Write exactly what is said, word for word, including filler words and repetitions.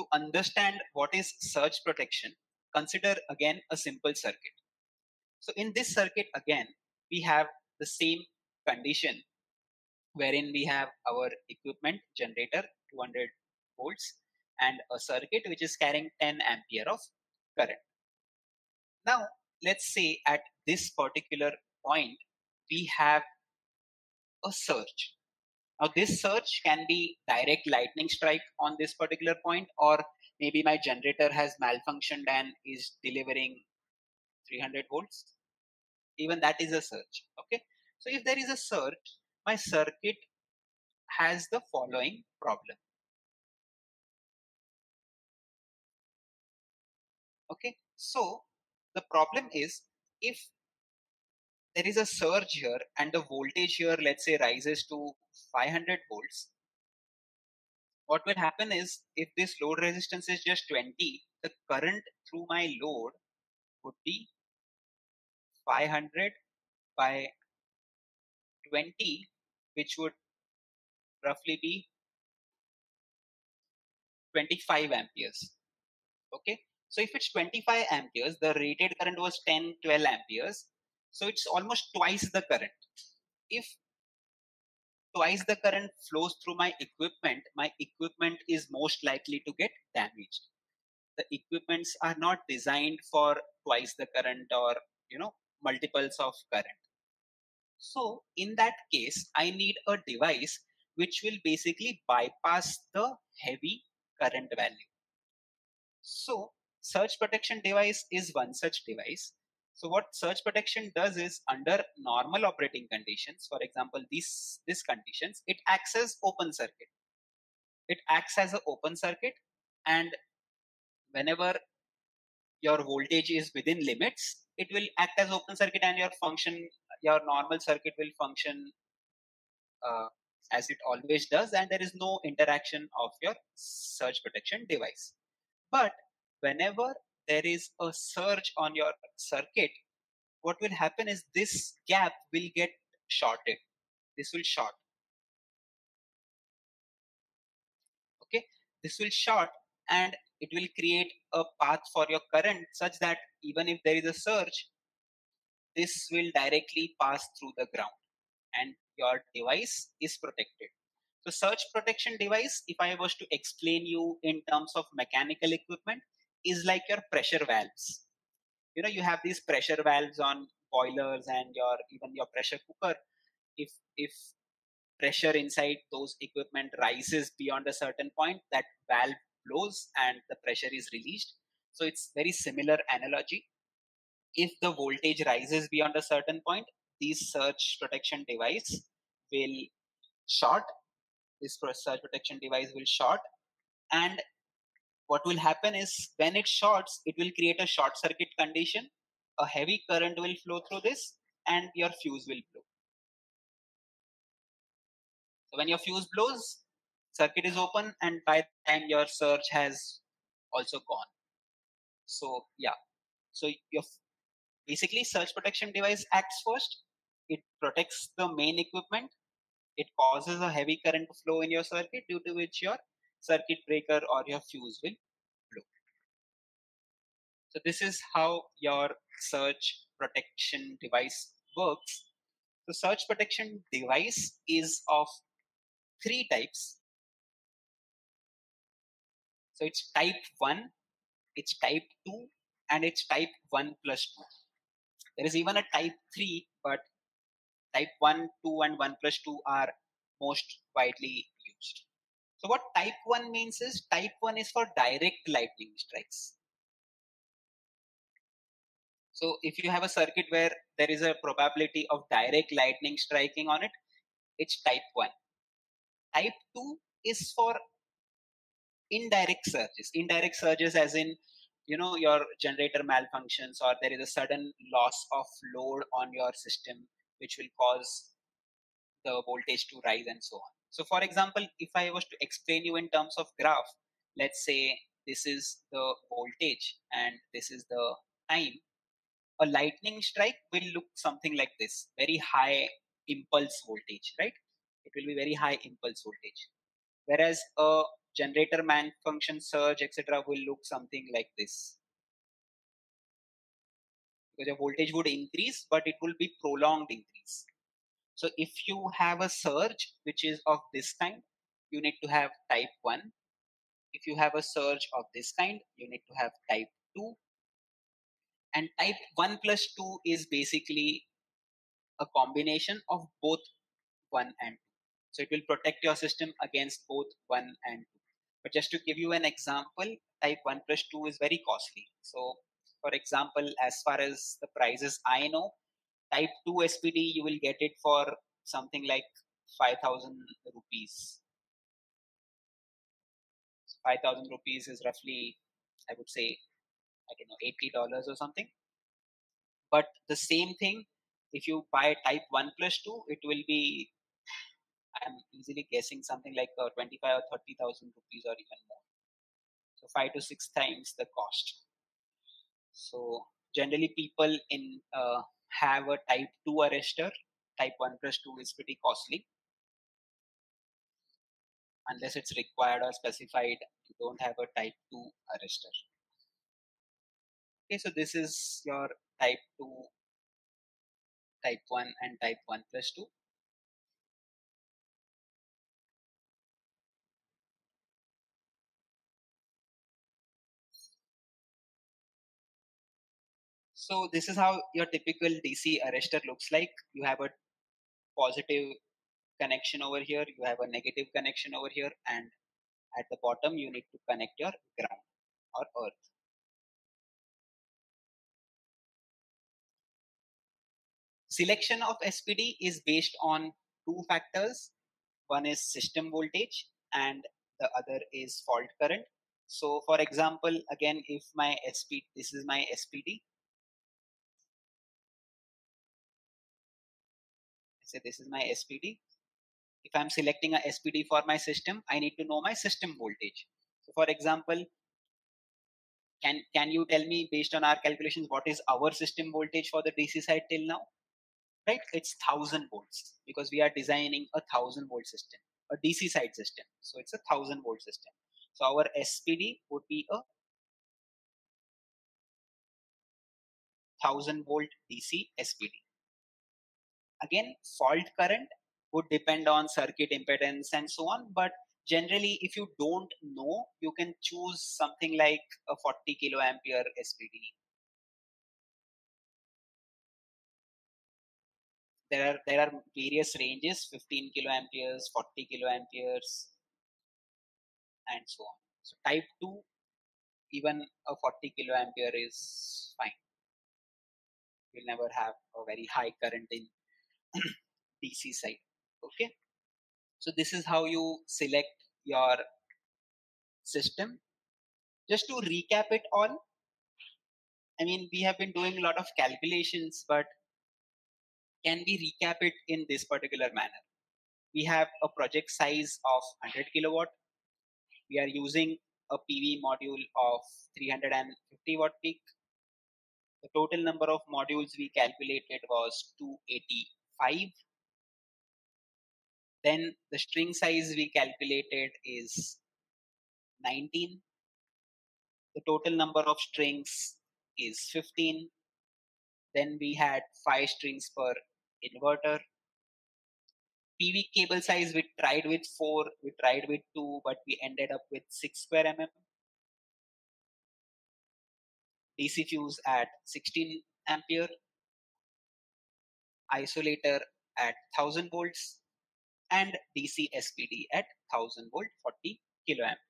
understand what is surge protection, consider again a simple circuit. So in this circuit again, we have the same condition wherein we have our equipment generator two hundred volts and a circuit which is carrying ten ampere of current. Now let's say at this particular point we have a surge. Now this surge can be direct lightning strike on this particular point, or maybe my generator has malfunctioned and is delivering three hundred volts. Even that is a surge. Okay. So if there is a surge, my circuit has the following problem. Okay. So the problem is, if there is a surge here and the voltage here, let's say, rises to five hundred volts, what will happen is, if this load resistance is just twenty, the current through my load would be five hundred by twenty, which would roughly be twenty-five amperes. Okay. So if it's twenty-five amperes, the rated current was ten, twelve amperes. So it's almost twice the current. If twice the current flows through my equipment, my equipment is most likely to get damaged. The equipments are not designed for twice the current or, you know, multiples of current. So in that case, I need a device which will basically bypass the heavy current value. So surge protection device is one such device. So what surge protection does is, under normal operating conditions, for example, these, these conditions, it acts as open circuit. It acts as an open circuit, and whenever your voltage is within limits, it will act as open circuit, and your function, your normal circuit will function uh, as it always does, and there is no interaction of your surge protection device. But whenever there is a surge on your circuit, what will happen is this gap will get shorted. This will short. Okay, this will short, and it will create a path for your current such that even if there is a surge, this will directly pass through the ground and your device is protected. So surge protection device, if I was to explain you in terms of mechanical equipment, is like your pressure valves. You know, you have these pressure valves on boilers and your even your pressure cooker. If if pressure inside those equipment rises beyond a certain point, that valve blows and the pressure is released. So it's very similar analogy. If the voltage rises beyond a certain point, these surge protection device will short. This surge protection device will short, and what will happen is, when it shorts, it will create a short circuit condition. A heavy current will flow through this, and your fuse will blow. So when your fuse blows, circuit is open, and by the time your surge has also gone. So yeah, so your basically surge protection device acts first. It protects the main equipment. It causes a heavy current to flow in your circuit, due to which your circuit breaker or your fuse will blow. So this is how your surge protection device works. The surge protection device is of three types. So it's type one, it's type two, and it's type one plus two. There is even a type three, but type one, two, and one plus two are most widely used. So what type one means is, type one is for direct lightning strikes. So if you have a circuit where there is a probability of direct lightning striking on it, it's type one. Type two is for indirect surges. Indirect surges as in, you know, your generator malfunctions, or there is a sudden loss of load on your system, which will cause the voltage to rise and so on. So for example, if I was to explain you in terms of graph, let's say this is the voltage and this is the time. A lightning strike will look something like this, very high impulse voltage, right? It will be very high impulse voltage. Whereas a generator man function surge, et cetera will look something like this. Because your voltage would increase, but it will be prolonged increase. So if you have a surge which is of this kind, you need to have type one. If you have a surge of this kind, you need to have type two. And type one plus two is basically a combination of both one and two. So it will protect your system against both one and two. But just to give you an example, type one plus two is very costly. So for example, as far as the prices I know, type two S P D, you will get it for something like five thousand rupees. five thousand rupees is roughly, I would say, I don't know, eighty dollars or something. But the same thing, if you buy type one plus two, it will be, I'm easily guessing something like uh, twenty-five or thirty thousand rupees or even more. So five to six times the cost. So generally people in uh, have a type two arrestor. Type one plus two is pretty costly. Unless it's required or specified, you don't have a type two arrestor. Okay, so this is your type two, type one and type one plus two. So this is how your typical D C arrestor looks like. You have a positive connection over here, you have a negative connection over here, and at the bottom you need to connect your ground or earth. Selection of S P D is based on two factors. One is system voltage and the other is fault current. So for example, again, if my S P D, this is my S P D. Say this is my S P D. If I'm selecting a S P D for my system, I need to know my system voltage. So for example, can, can you tell me based on our calculations, what is our system voltage for the D C side till now? Right, it's one thousand volts because we are designing a one thousand volt system, a D C side system. So it's a one thousand volt system. So our S P D would be a one thousand volt D C S P D. Again, fault current would depend on circuit impedance and so on, but generally if you don't know, you can choose something like a forty kiloampere S P D. There are there are various ranges, fifteen kiloamperes, forty kiloamperes, and so on. So type two, even a forty kiloampere is fine. You'll never have a very high current in D C side. Okay. So this is how you select your system. Just to recap it all, I mean, we have been doing a lot of calculations, but can we recap it in this particular manner? We have a project size of one hundred kilowatt. We are using a P V module of three hundred fifty watt peak. The total number of modules we calculated was two hundred eighty-five. Then the string size we calculated is nineteen. The total number of strings is fifteen. Then we had five strings per inverter. P V cable size we tried with four, we tried with two, but we ended up with six square mm. D C fuse at sixteen ampere. Isolator at one thousand volts and D C S P D at one thousand volt forty kiloamp.